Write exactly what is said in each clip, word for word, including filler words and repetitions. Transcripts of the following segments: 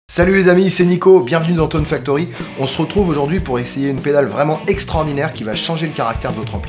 Salut les amis, c'est Nico, bienvenue dans Tone Factory. On se retrouve aujourd'hui pour essayer une pédale vraiment extraordinaire qui va changer le caractère de votre ampli.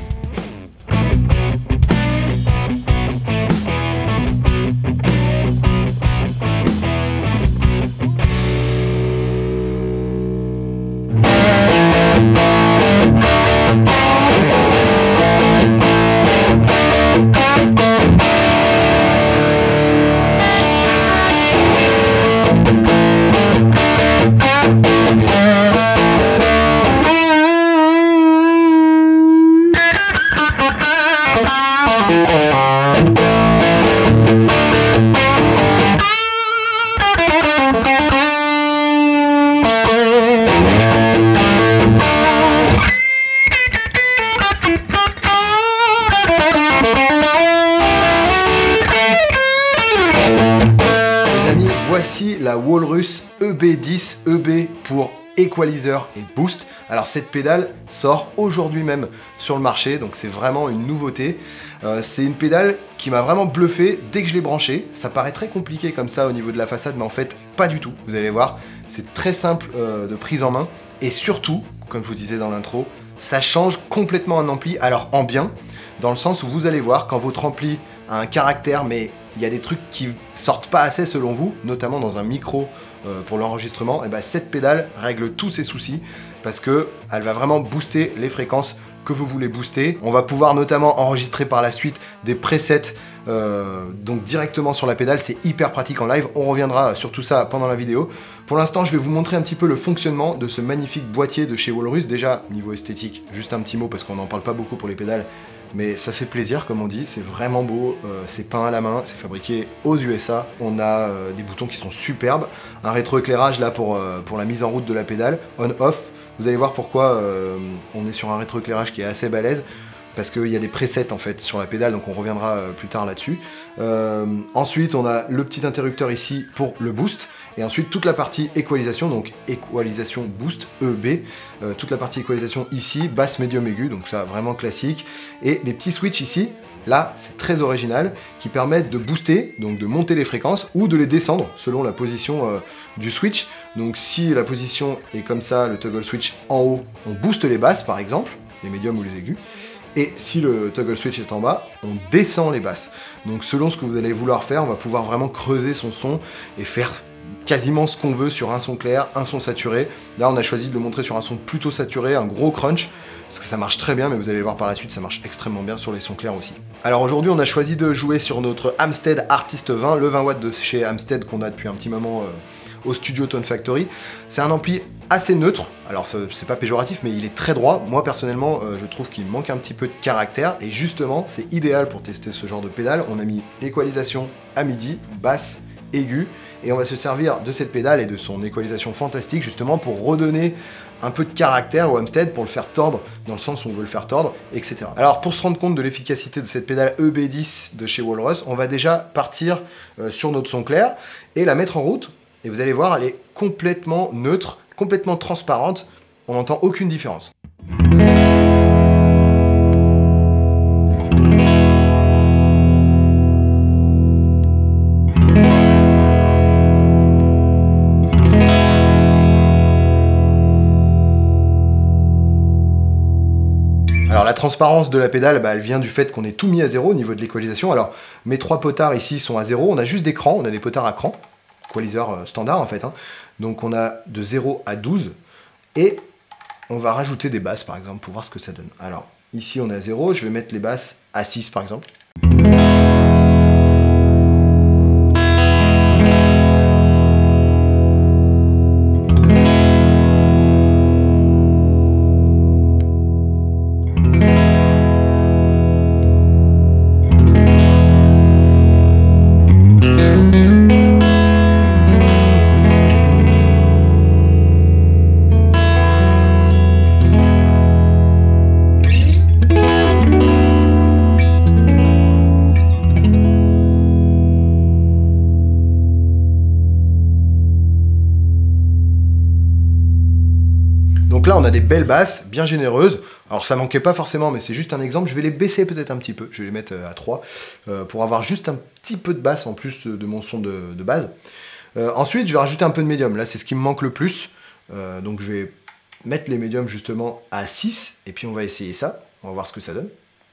Voici la Walrus E B dix E B pour Equalizer et Boost. Alors cette pédale sort aujourd'hui même sur le marché, donc c'est vraiment une nouveauté. Euh, c'est une pédale qui m'a vraiment bluffé dès que je l'ai branchée. Ça paraît très compliqué comme ça au niveau de la façade, mais en fait pas du tout. Vous allez voir, c'est très simple euh, de prise en main. Et surtout, comme je vous disais dans l'intro, ça change complètement un ampli, alors en bien, dans le sens où vous allez voir quand votre ampli a un caractère, mais il y a des trucs qui sortent pas assez selon vous, notamment dans un micro euh, pour l'enregistrement, et ben cette pédale règle tous ces soucis parce que elle va vraiment booster les fréquences que vous voulez booster. On va pouvoir notamment enregistrer par la suite des presets euh, donc directement sur la pédale, c'est hyper pratique en live. On reviendra sur tout ça pendant la vidéo. Pour l'instant, je vais vous montrer un petit peu le fonctionnement de ce magnifique boîtier de chez Walrus. Déjà, niveau esthétique, juste un petit mot parce qu'on n'en parle pas beaucoup pour les pédales, mais ça fait plaisir comme on dit, c'est vraiment beau, euh, c'est peint à la main, c'est fabriqué aux U S A, on a euh, des boutons qui sont superbes, un rétroéclairage là pour, euh, pour la mise en route de la pédale, on-off, vous allez voir pourquoi euh, on est sur un rétroéclairage qui est assez balèze, parce qu'il y a des presets en fait sur la pédale, donc on reviendra euh, plus tard là-dessus. Euh, ensuite, on a le petit interrupteur ici pour le boost, et ensuite toute la partie équalisation, donc équalisation boost, E B, euh, toute la partie équalisation ici, basse, médium, aigu, donc ça vraiment classique, et les petits switches ici, là c'est très original, qui permettent de booster, donc de monter les fréquences, ou de les descendre selon la position euh, du switch. Donc si la position est comme ça, le toggle switch en haut, on booste les basses par exemple, les médiums ou les aigus, et si le toggle switch est en bas, on descend les basses. Donc selon ce que vous allez vouloir faire, on va pouvoir vraiment creuser son son et faire quasiment ce qu'on veut sur un son clair, un son saturé. Là on a choisi de le montrer sur un son plutôt saturé, un gros crunch, parce que ça marche très bien, mais vous allez le voir par la suite, ça marche extrêmement bien sur les sons clairs aussi. Alors aujourd'hui on a choisi de jouer sur notre Amstead Artist vingt, le vingt watts de chez Amstead qu'on a depuis un petit moment euh, au studio Tone Factory. C'est un ampli assez neutre, alors c'est pas péjoratif, mais il est très droit. Moi personnellement, euh, je trouve qu'il manque un petit peu de caractère, et justement, c'est idéal pour tester ce genre de pédale. On a mis l'équalisation à midi, basse, aiguë, et on va se servir de cette pédale et de son équalisation fantastique, justement pour redonner un peu de caractère au Amstead, pour le faire tordre dans le sens où on veut le faire tordre, et cetera. Alors pour se rendre compte de l'efficacité de cette pédale E B dix de chez Walrus, on va déjà partir euh, sur notre son clair et la mettre en route, et vous allez voir, elle est complètement neutre, complètement transparente, on n'entend aucune différence. Alors la transparence de la pédale, bah, elle vient du fait qu'on ait tout mis à zéro au niveau de l'équalisation. Alors mes trois potards ici sont à zéro, on a juste des crans, on a des potards à cran, équaliseur standard en fait, hein. Donc on a de zéro à douze, et on va rajouter des basses par exemple pour voir ce que ça donne. Alors ici on est à zéro, je vais mettre les basses à six par exemple. Donc là on a des belles basses, bien généreuses. Alors ça manquait pas forcément, mais c'est juste un exemple. Je vais les baisser peut-être un petit peu, je vais les mettre à trois, euh, pour avoir juste un petit peu de basse en plus de mon son de, de base. Euh, ensuite, je vais rajouter un peu de médium. Là, c'est ce qui me manque le plus. Euh, donc, je vais mettre les médiums justement à six. Et puis, on va essayer ça. On va voir ce que ça donne.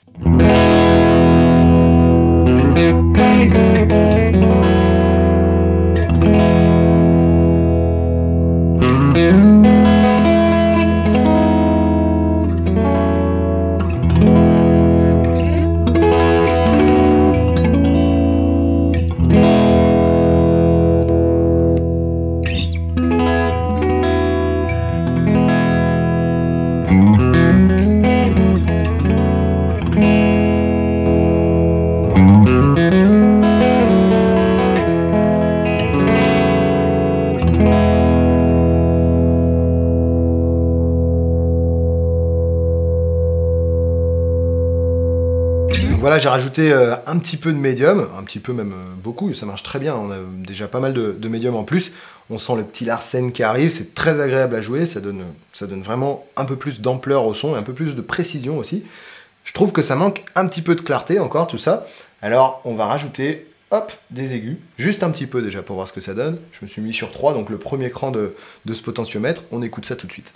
Voilà, j'ai rajouté euh, un petit peu de médium, un petit peu même euh, beaucoup, et ça marche très bien, on a déjà pas mal de, de médium en plus. On sent le petit Larsen qui arrive, c'est très agréable à jouer, ça donne, ça donne vraiment un peu plus d'ampleur au son et un peu plus de précision aussi. Je trouve que ça manque un petit peu de clarté encore, tout ça. Alors, on va rajouter, hop, des aigus, juste un petit peu déjà pour voir ce que ça donne. Je me suis mis sur trois, donc le premier cran de, de ce potentiomètre, on écoute ça tout de suite.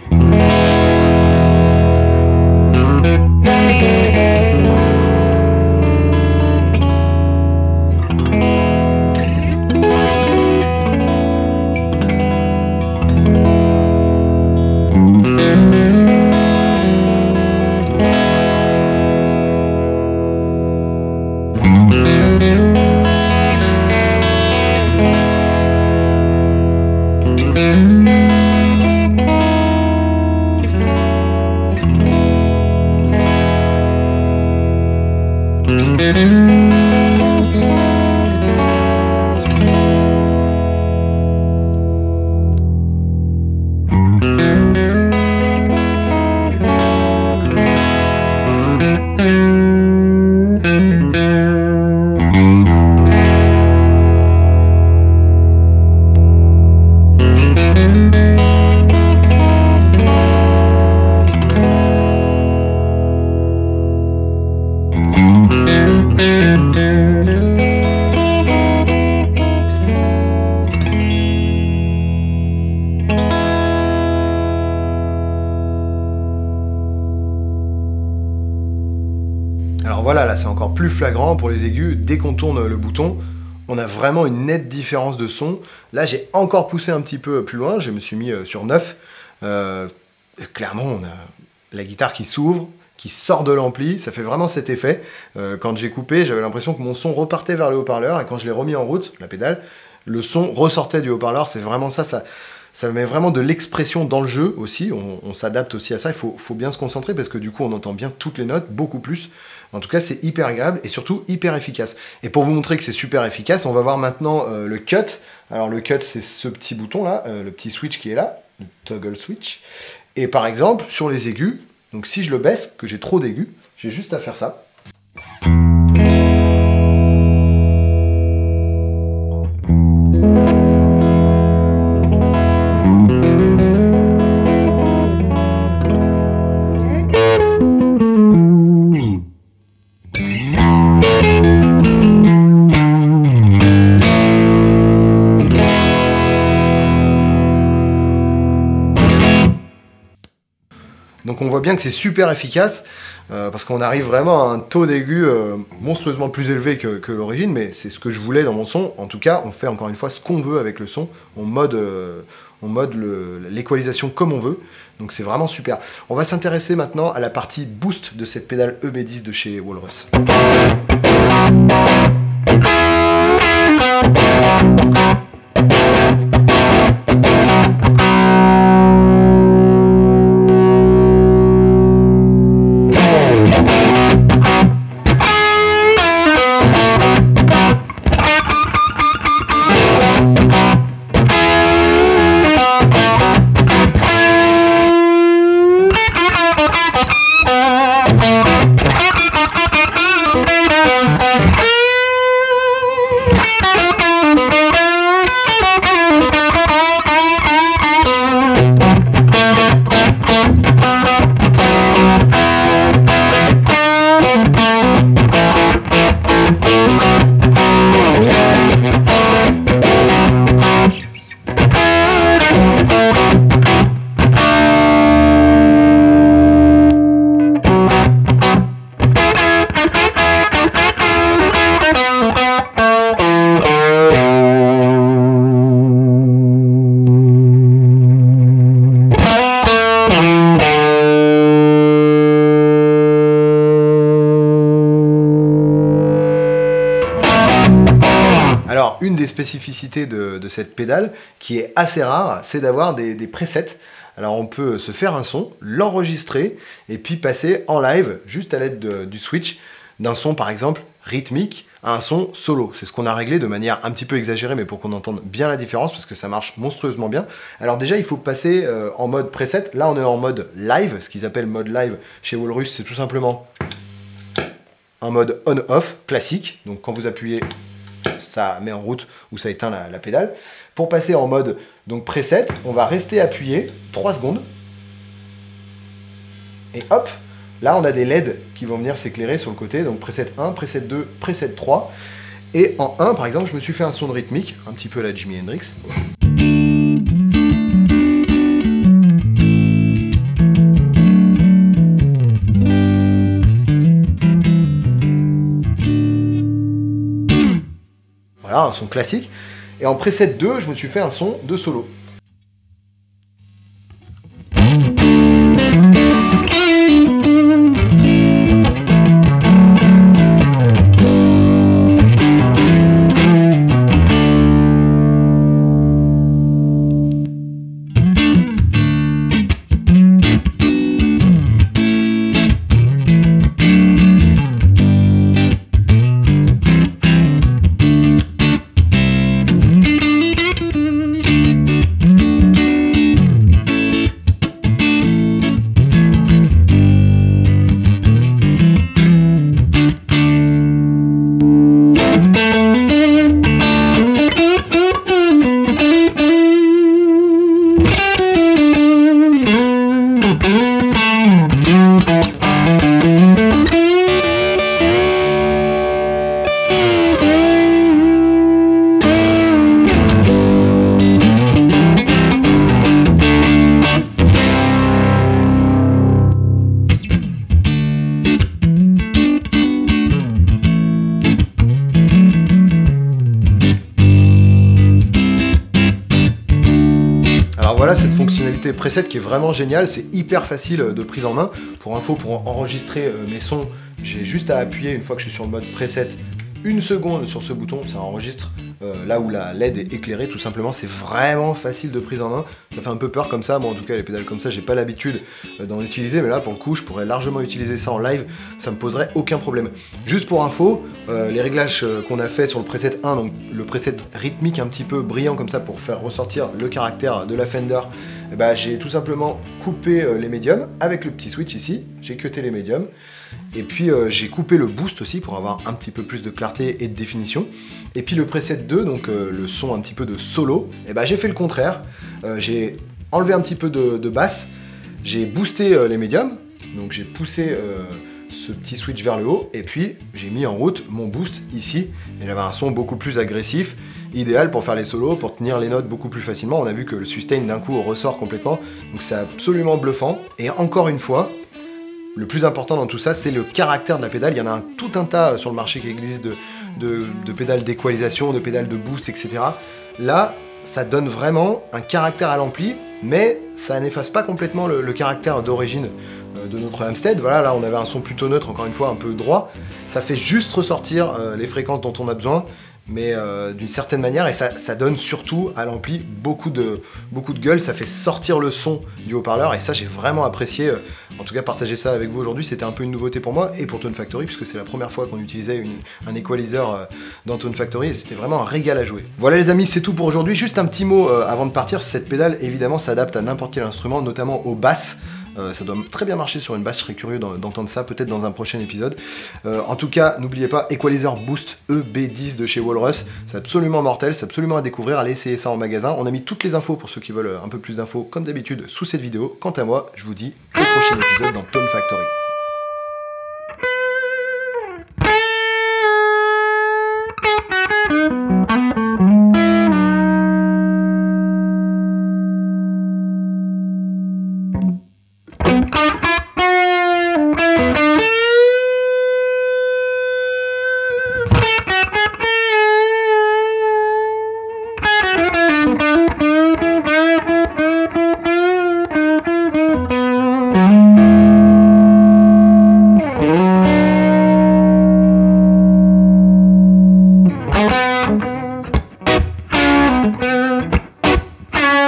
Alors voilà, là c'est encore plus flagrant pour les aigus, dès qu'on tourne le bouton, on a vraiment une nette différence de son. Là j'ai encore poussé un petit peu plus loin, je me suis mis sur neuf. Euh, clairement on a la guitare qui s'ouvre, qui sort de l'ampli, ça fait vraiment cet effet. Euh, quand j'ai coupé, j'avais l'impression que mon son repartait vers le haut-parleur, et quand je l'ai remis en route, la pédale, le son ressortait du haut-parleur, c'est vraiment ça, ça... Ça met vraiment de l'expression dans le jeu aussi, on, on s'adapte aussi à ça, il faut, faut bien se concentrer parce que du coup on entend bien toutes les notes, beaucoup plus. En tout cas c'est hyper agréable et surtout hyper efficace. Et pour vous montrer que c'est super efficace, on va voir maintenant euh, le cut. Alors le cut c'est ce petit bouton là, euh, le petit switch qui est là, le toggle switch. Et par exemple sur les aigus, donc si je le baisse, que j'ai trop d'aigus, j'ai juste à faire ça. Donc on voit bien que c'est super efficace, euh, parce qu'on arrive vraiment à un taux d'aigu euh, monstrueusement plus élevé que, que l'origine, mais c'est ce que je voulais dans mon son. En tout cas, on fait encore une fois ce qu'on veut avec le son, on mode, euh, on mode l'équalisation comme on veut, donc c'est vraiment super. On va s'intéresser maintenant à la partie boost de cette pédale E B dix de chez Walrus. une des spécificités de, de cette pédale, qui est assez rare, c'est d'avoir des, des presets. Alors on peut se faire un son, l'enregistrer, et puis passer en live, juste à l'aide de- du switch, d'un son par exemple rythmique à un son solo. C'est ce qu'on a réglé de manière un petit peu exagérée, mais pour qu'on entende bien la différence, parce que ça marche monstrueusement bien. Alors déjà, il faut passer euh, en mode preset. Là, on est en mode live, ce qu'ils appellent mode live chez Walrus, c'est tout simplement un mode on-off classique. Donc quand vous appuyez, ça met en route ou ça éteint la, la pédale. Pour passer en mode donc preset, on va rester appuyé trois secondes. Et hop, là on a des L E D qui vont venir s'éclairer sur le côté. Donc preset un, preset deux, preset trois. Et en un, par exemple, je me suis fait un son de rythmique, un petit peu à la Jimi Hendrix. Voilà, un son classique. Et en preset deux, je me suis fait un son de solo. Voilà cette fonctionnalité preset qui est vraiment géniale, c'est hyper facile de prise en main. Pour info, pour enregistrer mes sons, j'ai juste à appuyer une fois que je suis sur le mode preset, une seconde sur ce bouton, ça enregistre euh, là où la L E D est éclairée tout simplement. C'est vraiment facile de prise en main, ça fait un peu peur comme ça, moi en tout cas les pédales comme ça j'ai pas l'habitude d'en utiliser, mais là pour le coup je pourrais largement utiliser ça en live, ça me poserait aucun problème. Juste pour info, euh, les réglages qu'on a fait sur le preset un, donc le preset rythmique un petit peu brillant comme ça pour faire ressortir le caractère de la Fender, eh ben, j'ai tout simplement coupé euh, les médiums avec le petit switch ici, j'ai cuté les médiums, et puis euh, j'ai coupé le boost aussi pour avoir un petit peu plus de clarté et de définition. Et puis le preset deux, donc euh, le son un petit peu de solo, et ben, j'ai fait le contraire, euh, j'ai enlevé un petit peu de, de basse, j'ai boosté euh, les médiums, donc j'ai poussé euh, ce petit switch vers le haut, et puis j'ai mis en route mon boost ici, et j'avais un son beaucoup plus agressif, idéal pour faire les solos, pour tenir les notes beaucoup plus facilement. On a vu que le sustain d'un coup ressort complètement, donc c'est absolument bluffant. Et encore une fois, le plus important dans tout ça, c'est le caractère de la pédale. Il y en a un, tout un tas sur le marché qui existe de, de, de pédales d'équalisation, de pédales de boost, et cetera. Là, ça donne vraiment un caractère à l'ampli, mais ça n'efface pas complètement le, le caractère d'origine euh, de notre Amstead. Voilà, là on avait un son plutôt neutre, encore une fois un peu droit. Ça fait juste ressortir euh, les fréquences dont on a besoin, mais euh, d'une certaine manière, et ça, ça donne surtout à l'ampli beaucoup de, beaucoup de gueule, ça fait sortir le son du haut-parleur, et ça j'ai vraiment apprécié, euh, en tout cas partager ça avec vous aujourd'hui, c'était un peu une nouveauté pour moi, et pour Tone Factory, puisque c'est la première fois qu'on utilisait une, un equalizer euh, dans Tone Factory, et c'était vraiment un régal à jouer. Voilà les amis, c'est tout pour aujourd'hui, juste un petit mot euh, avant de partir, cette pédale évidemment s'adapte à n'importe quel instrument, notamment aux basses. Euh, ça doit très bien marcher sur une basse, je serais curieux d'entendre ça peut-être dans un prochain épisode. Euh, en tout cas, n'oubliez pas, Equalizer Boost E B dix de chez Walrus, c'est absolument mortel, c'est absolument à découvrir, allez essayer ça en magasin. On a mis toutes les infos pour ceux qui veulent un peu plus d'infos, comme d'habitude, sous cette vidéo. Quant à moi, je vous dis au prochain épisode dans Tone Factory.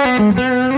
Thank you.